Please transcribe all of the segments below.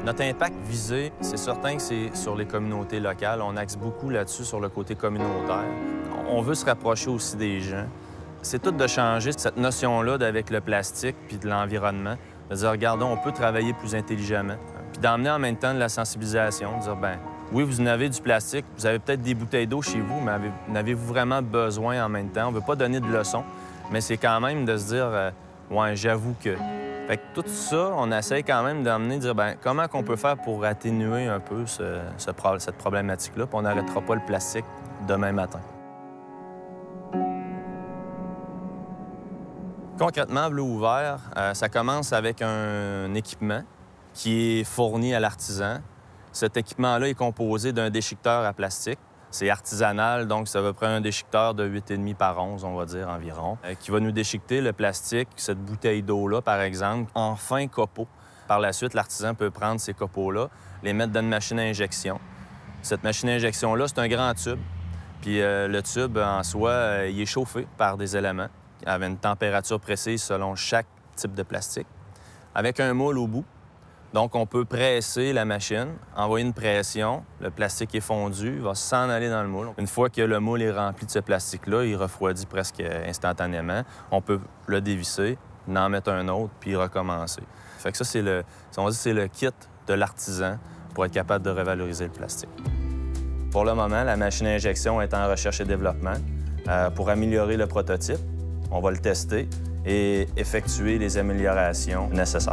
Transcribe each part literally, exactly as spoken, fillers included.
Notre impact visé, c'est certain que c'est sur les communautés locales. On axe beaucoup là-dessus, sur le côté communautaire. On veut se rapprocher aussi des gens. C'est tout de changer cette notion-là d'avec le plastique puis de l'environnement. De dire, regardons, on peut travailler plus intelligemment. Puis d'emmener en même temps de la sensibilisation, de dire, bien, oui, vous en avez du plastique, vous avez peut-être des bouteilles d'eau chez vous, mais avez, en avez-vous vraiment besoin en même temps? On ne veut pas donner de leçons, mais c'est quand même de se dire, euh, ouais, j'avoue que... Fait que tout ça, on essaie quand même d'emmener, de dire, bien, comment qu'on peut faire pour atténuer un peu ce, ce, cette problématique-là, puis on n'arrêtera pas le plastique demain matin. Concrètement, Bleu Ouvert, euh, ça commence avec un équipement qui est fourni à l'artisan. Cet équipement-là est composé d'un déchiqueteur à plastique. C'est artisanal, donc ça va prendre un déchiqueteur de huit virgule cinq par onze, on va dire, environ, euh, qui va nous déchiqueter le plastique, cette bouteille d'eau-là, par exemple, en fin copeaux. Par la suite, l'artisan peut prendre ces copeaux-là, les mettre dans une machine à injection. Cette machine à injection-là, c'est un grand tube. Puis euh, le tube, en soi, euh, il est chauffé par des éléments avec une température précise selon chaque type de plastique, avec un moule au bout. Donc, on peut presser la machine, envoyer une pression, le plastique est fondu, il va s'en aller dans le moule. Une fois que le moule est rempli de ce plastique-là, il refroidit presque instantanément. On peut le dévisser, en mettre un autre, puis recommencer. Fait que ça, c'est le, on dit, c'est le kit de l'artisan pour être capable de revaloriser le plastique. Pour le moment, la machine à injection est en recherche et développement euh, pour améliorer le prototype. On va le tester et effectuer les améliorations nécessaires.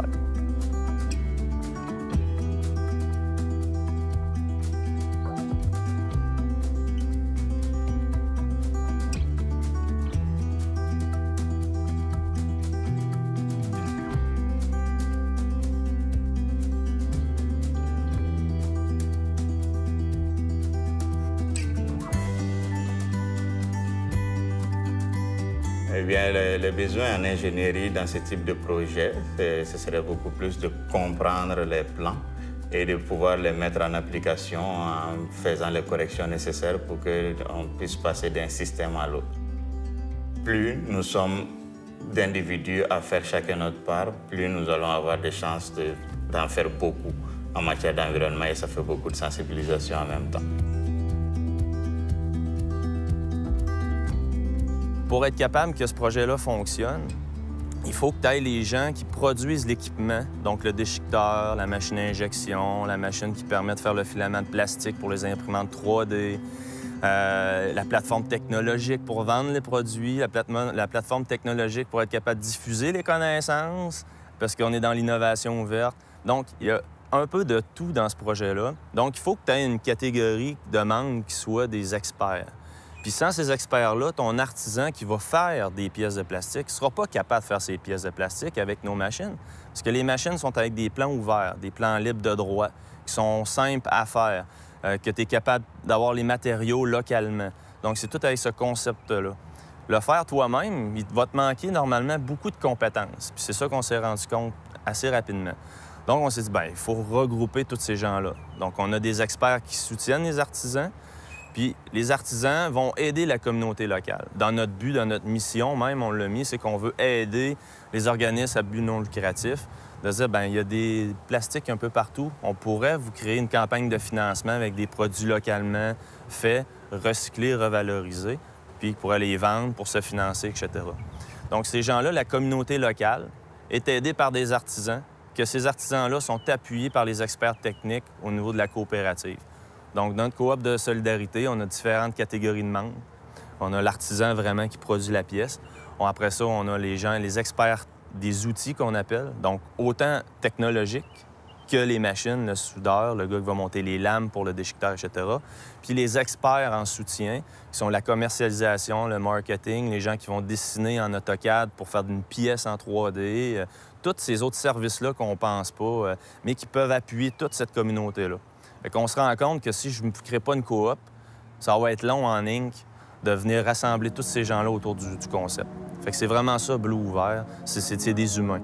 Eh bien, le, le besoin en ingénierie dans ce type de projet, ce serait beaucoup plus de comprendre les plans et de pouvoir les mettre en application en faisant les corrections nécessaires pour qu'on puisse passer d'un système à l'autre. Plus nous sommes d'individus à faire chacun notre part, plus nous allons avoir des chances d'en de, faire beaucoup en matière d'environnement et ça fait beaucoup de sensibilisation en même temps. Pour être capable que ce projet-là fonctionne, il faut que tu ailles les gens qui produisent l'équipement, donc le déchiqueteur, la machine à injection, la machine qui permet de faire le filament de plastique pour les imprimantes trois D, euh, la plateforme technologique pour vendre les produits, la, plate la plateforme technologique pour être capable de diffuser les connaissances, parce qu'on est dans l'innovation ouverte. Donc, il y a un peu de tout dans ce projet-là. Donc, il faut que tu aies une catégorie de membres qui soient des experts. Puis sans ces experts-là, ton artisan qui va faire des pièces de plastique ne sera pas capable de faire ces pièces de plastique avec nos machines. Parce que les machines sont avec des plans ouverts, des plans libres de droit, qui sont simples à faire, euh, que tu es capable d'avoir les matériaux localement. Donc, c'est tout avec ce concept-là. Le faire toi-même, il va te manquer normalement beaucoup de compétences. Puis c'est ça qu'on s'est rendu compte assez rapidement. Donc, on s'est dit, bien, il faut regrouper tous ces gens-là. Donc, on a des experts qui soutiennent les artisans. Puis les artisans vont aider la communauté locale. Dans notre but, dans notre mission même, on l'a mis, c'est qu'on veut aider les organismes à but non lucratif, de dire, bien, il y a des plastiques un peu partout. On pourrait vous créer une campagne de financement avec des produits localement faits, recyclés, revalorisés, puis pour aller les vendre, pour se financer, et cetera. Donc ces gens-là, la communauté locale, est aidée par des artisans, que ces artisans-là sont appuyés par les experts techniques au niveau de la coopérative. Donc, dans notre coop de solidarité, on a différentes catégories de membres. On a l'artisan vraiment qui produit la pièce. Bon, après ça, on a les gens, les experts des outils qu'on appelle, donc autant technologiques que les machines, le soudeur, le gars qui va monter les lames pour le déchiqueteur, et cetera. Puis les experts en soutien, qui sont la commercialisation, le marketing, les gens qui vont dessiner en AutoCAD pour faire une pièce en trois D, euh, tous ces autres services-là qu'on ne pense pas, euh, mais qui peuvent appuyer toute cette communauté-là. Fait qu'on se rend compte que si je ne crée pas une coop, ça va être long en Inc de venir rassembler tous ces gens-là autour du, du concept. Fait que c'est vraiment ça, Bleu Ouvert, c'est des humains.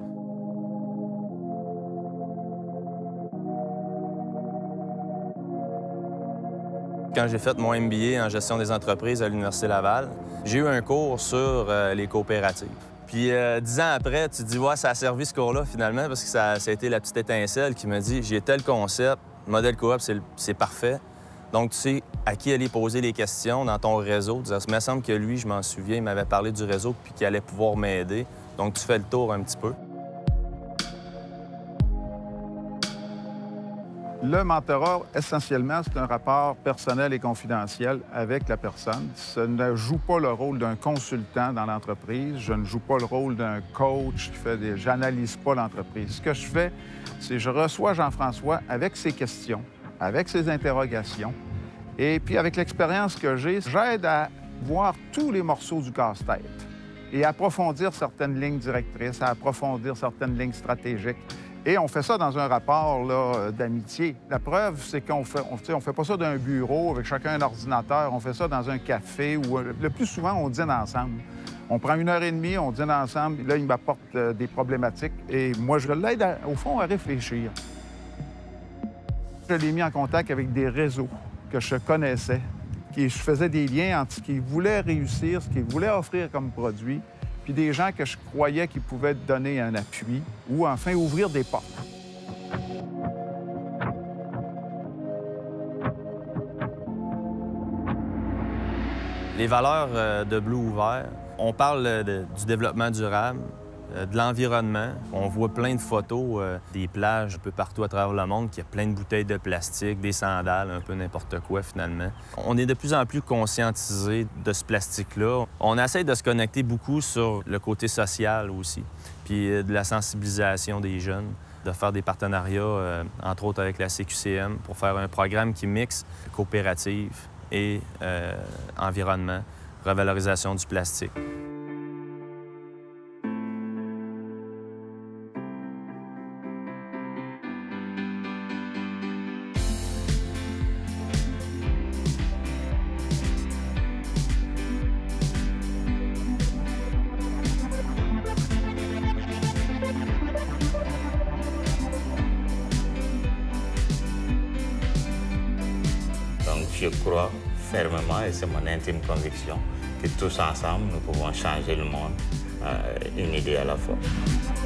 Quand j'ai fait mon M B A en gestion des entreprises à l'Université Laval, j'ai eu un cours sur euh, les coopératives. Puis euh, dix ans après, tu te dis, ouais, ça a servi ce cours-là, finalement, parce que ça, ça a été la petite étincelle qui m'a dit, j'ai tel concept, modèle coop, c'est parfait. Donc, tu sais à qui aller poser les questions dans ton réseau. Ça me semble que lui, je m'en souviens, il m'avait parlé du réseau puis qu'il allait pouvoir m'aider. Donc, tu fais le tour un petit peu. Le mentorat, essentiellement, c'est un rapport personnel et confidentiel avec la personne. Ça ne joue pas le rôle d'un consultant dans l'entreprise. Je ne joue pas le rôle d'un coach qui fait des... J'analyse pas l'entreprise. Ce que je fais, c'est que je reçois Jean-François avec ses questions, avec ses interrogations. Et puis, avec l'expérience que j'ai, j'aide à voir tous les morceaux du casse-tête et à approfondir certaines lignes directrices, à approfondir certaines lignes stratégiques. Et on fait ça dans un rapport d'amitié. La preuve, c'est qu'on fait, on, on fait pas ça d'un bureau avec chacun un ordinateur. On fait ça dans un café où, le plus souvent, on dîne ensemble. On prend une heure et demie, on dîne ensemble. Là, il m'apporte euh, des problématiques. Et moi, je l'aide, au fond, à réfléchir. Je l'ai mis en contact avec des réseaux que je connaissais, qui je faisais des liens entre ce qu'ils voulaient réussir, ce qu'ils voulaient offrir comme produit, puis des gens que je croyais qu'ils pouvaient donner un appui ou enfin ouvrir des portes. Les valeurs de Bleu Ouvert, on parle de, du développement durable, de l'environnement. On voit plein de photos euh, des plages un peu partout à travers le monde, qui a plein de bouteilles de plastique, des sandales, un peu n'importe quoi finalement. On est de plus en plus conscientisé de ce plastique-là. On essaie de se connecter beaucoup sur le côté social aussi, puis euh, de la sensibilisation des jeunes, de faire des partenariats, euh, entre autres avec la C Q C M, pour faire un programme qui mixe coopérative et euh, environnement, revalorisation du plastique. Je crois fermement, et c'est mon intime conviction, que tous ensemble, nous pouvons changer le monde, euh, une idée à la fois.